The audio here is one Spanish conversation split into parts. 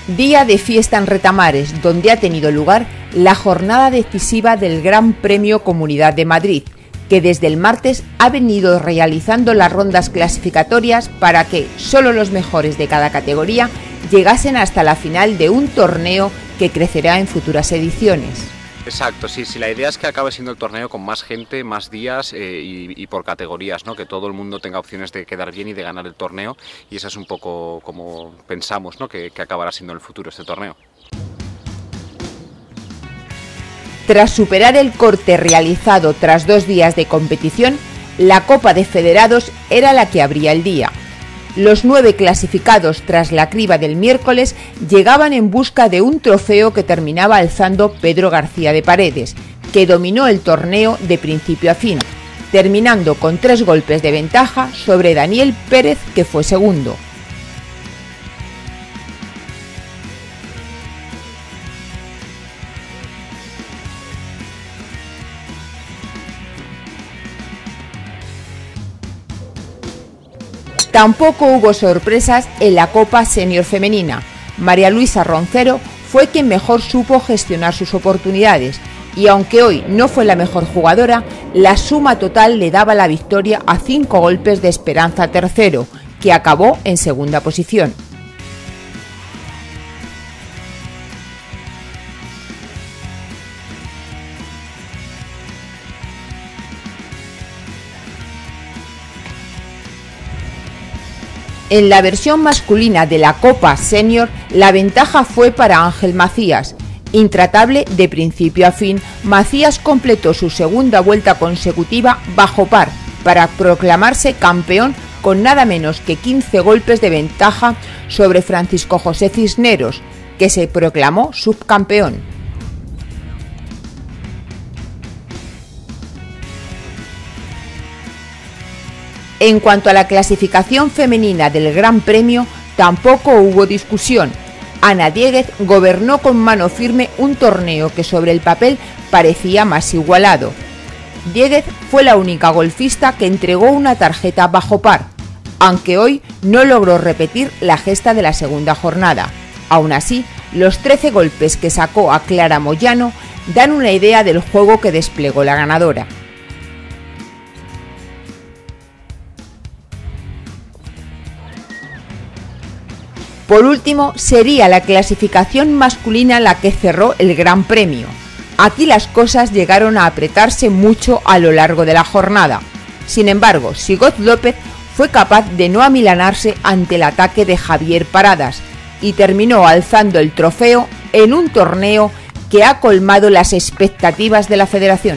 Día de fiesta en Retamares, donde ha tenido lugar la jornada decisiva del Gran Premio Comunidad de Madrid, que desde el martes ha venido realizando las rondas clasificatorias para que solo los mejores de cada categoría llegasen hasta la final de un torneo que crecerá en futuras ediciones. Exacto, sí, la idea es que acabe siendo el torneo con más gente, más días y por categorías, ¿no? Que todo el mundo tenga opciones de quedar bien y de ganar el torneo, y esa es un poco como pensamos, ¿no? que acabará siendo en el futuro este torneo. Tras superar el corte realizado tras 2 días de competición, la Copa de Federados era la que abría el día. Los 9 clasificados tras la criba del miércoles llegaban en busca de un trofeo que terminaba alzando Pedro García de Paredes, que dominó el torneo de principio a fin, terminando con 3 golpes de ventaja sobre Daniel Pérez, que fue segundo. Tampoco hubo sorpresas en la Copa Senior Femenina. María Luisa Roncero fue quien mejor supo gestionar sus oportunidades y aunque hoy no fue la mejor jugadora, la suma total le daba la victoria a 5 golpes de Esperanza Tercero, que acabó en segunda posición. En la versión masculina de la Copa Senior, la ventaja fue para Ángel Macías. Intratable de principio a fin, Macías completó su segunda vuelta consecutiva bajo par para proclamarse campeón con nada menos que 15 golpes de ventaja sobre Francisco José Cisneros, que se proclamó subcampeón. En cuanto a la clasificación femenina del Gran Premio, tampoco hubo discusión. Ana Dieguez gobernó con mano firme un torneo que sobre el papel parecía más igualado. Dieguez fue la única golfista que entregó una tarjeta bajo par, aunque hoy no logró repetir la gesta de la segunda jornada. Aún así, los 13 golpes que sacó a Clara Moyano dan una idea del juego que desplegó la ganadora. Por último, sería la clasificación masculina la que cerró el Gran Premio. Aquí las cosas llegaron a apretarse mucho a lo largo de la jornada. Sin embargo, Sigot López fue capaz de no amilanarse ante el ataque de Javier Paradas y terminó alzando el trofeo en un torneo que ha colmado las expectativas de la federación.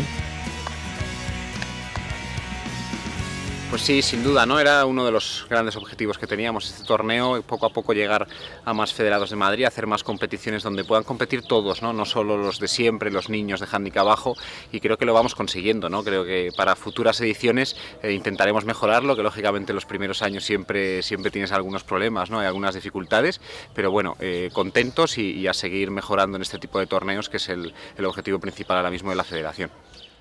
Pues sí, sin duda, ¿no? Era uno de los grandes objetivos que teníamos este torneo, poco a poco llegar a más federados de Madrid, hacer más competiciones donde puedan competir todos, ¿no? No solo los de siempre, los niños de handicap bajo, y creo que lo vamos consiguiendo, ¿no? Creo que para futuras ediciones intentaremos mejorarlo, que lógicamente los primeros años siempre tienes algunos problemas, ¿no? Hay algunas dificultades, pero bueno, contentos y a seguir mejorando en este tipo de torneos, que es el objetivo principal ahora mismo de la federación.